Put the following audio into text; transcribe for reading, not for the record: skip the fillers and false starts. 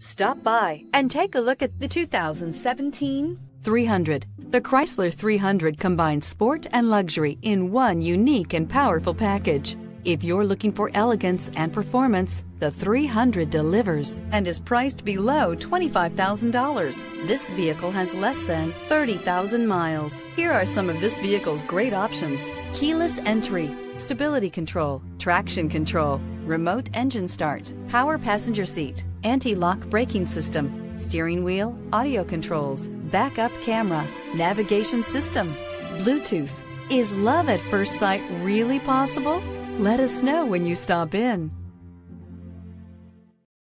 Stop by and take a look at the 2017 300. The Chrysler 300 combines sport and luxury in one unique and powerful package. If you're looking for elegance and performance, the 300 delivers and is priced below $25,000. This vehicle has less than 30,000 miles. Here are some of this vehicle's great options: keyless entry, stability control, traction control, remote engine start, power passenger seat, anti-lock braking system, steering wheel audio controls, backup camera, navigation system, Bluetooth. Is love at first sight really possible? Let us know when you stop in.